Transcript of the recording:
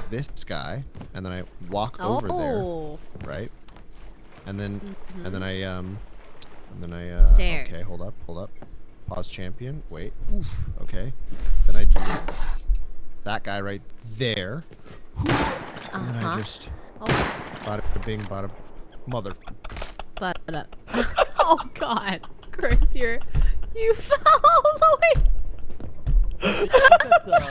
this guy, and then I walk over there, right? And then Stairs. okay, hold up. Pause champion. Wait. Oof. Okay. Then I do that guy right there. And then I just bada bing, bada mother. Oh God, Chris, you fell all the way.